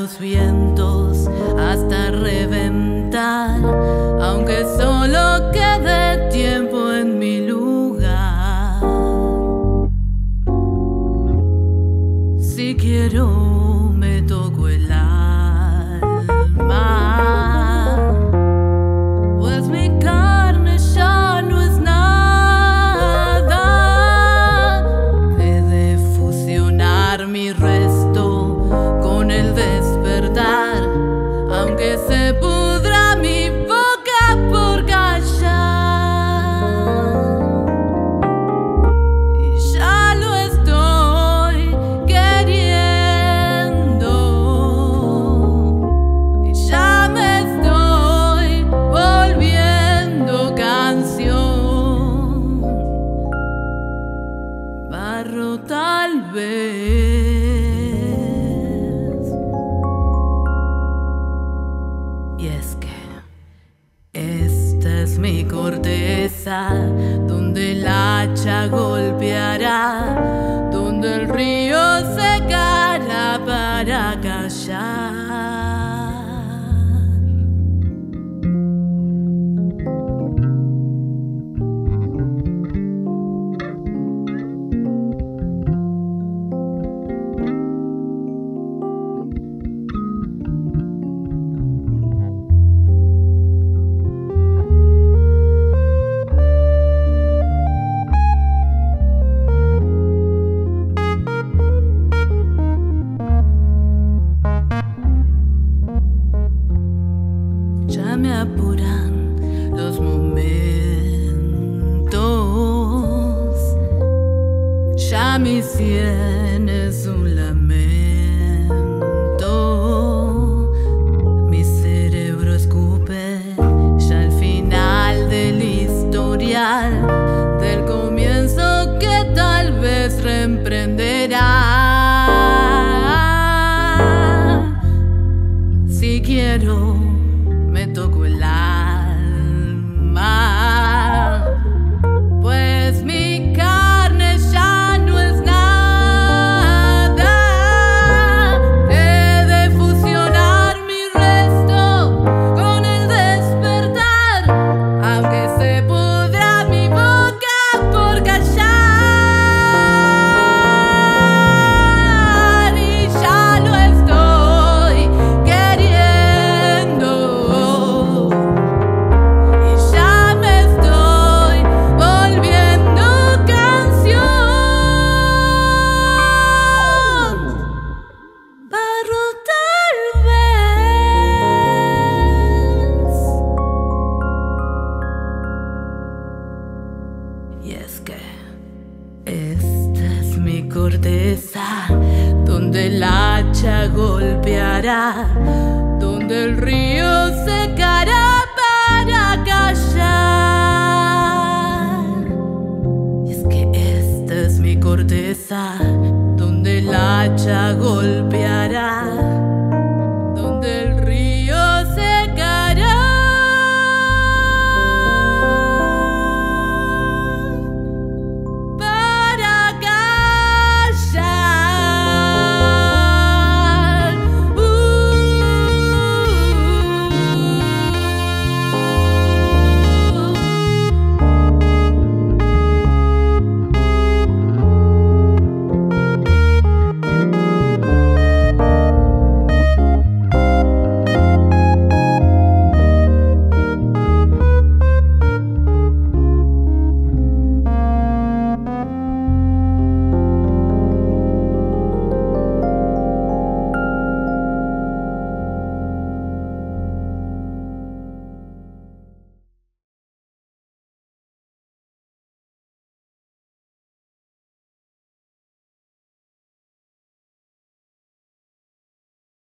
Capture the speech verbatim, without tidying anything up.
los vientos hasta reventar, aunque solo quede tiempo en mi lugar. Si quiero me toco el alma, pues mi carne ya no es nada. He de fusionar mi resto con el despertar, aunque se pudra mi boca por callar. Y ya lo estoy queriendo, y ya me estoy volviendo canción. Barro tal vez. Y es que esta es mi corteza, donde el hacha golpeará, donde el río secará para callar. Ya me apuran los momentos, ya mi sien es un lamento. Mi cerebro escupe ya el final del historial, del comienzo que tal vez reemprenderá. Si quiero me toco el alma, pues mi carne ya no es nada. He de fusionar mi resto con el despertar, aunque se pudra mi boca por callar. Y ya lo estoy queriendo, esta es mi corteza, donde el hacha golpeará, donde el río secará para callar. Y es que esta es mi corteza, donde el hacha